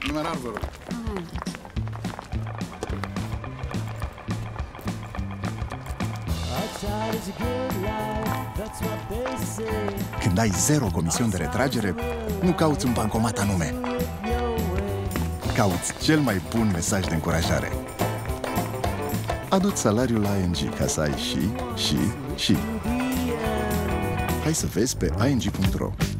Numerar, vă rog. Când ai zero comision de retragere, nu cauți un bancomat anume. Cauți cel mai bun mesaj de încurajare. Adu-ți salariul la ING ca să ai și. Hai să vezi pe ing.ro.